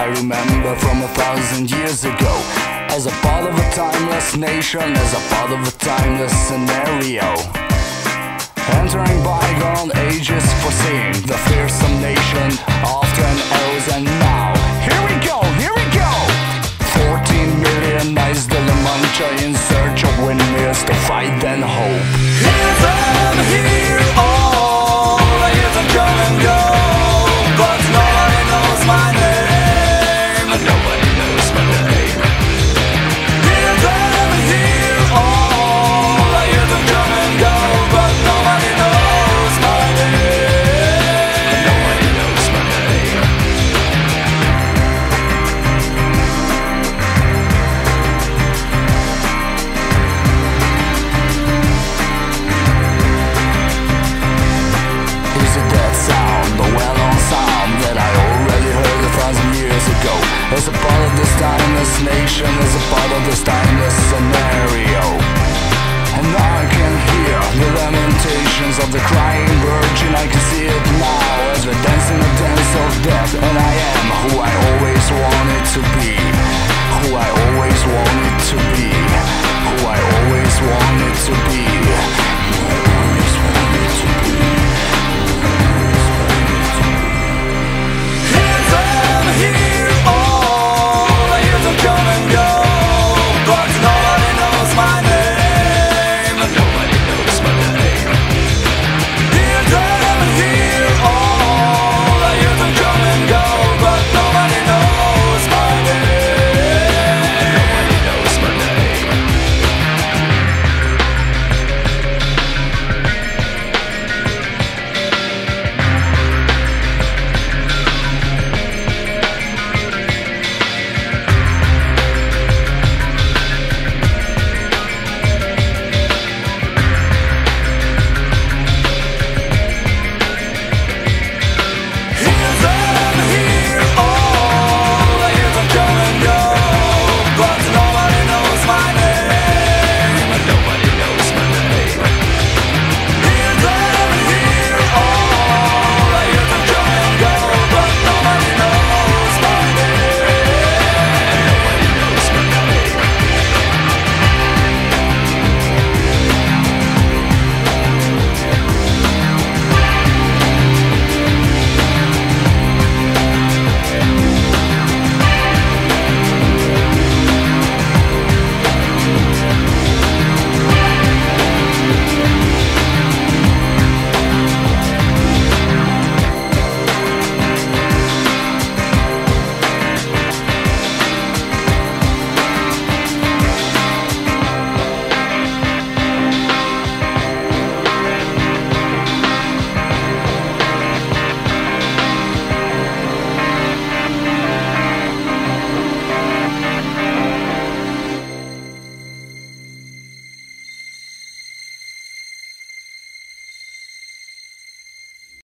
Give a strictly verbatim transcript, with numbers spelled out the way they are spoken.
I remember from a thousand years ago, as a part of a timeless nation, as a part of a timeless scenario, entering bygone ages, foreseeing the fearsome nation of ten arrows. And now, here we go, here we go! Fourteen million eyes the La Mancha, in search of windmills to fight and hope. Hear them, hear all, I hear them come and go, but nobody knows my name. Nobody knows my name. Hear them, hear all, I hear them come and go, but nobody knows my name. Nobody knows my name. Is it that sound, the well-known sound that I already heard a thousand years ago? As a part of this timeless nation, as a part of this timeless scenario. And now I can hear the lamentations of the crying virgin. I can see it now as we're dancing a dance of death. And I am who I always wanted to be.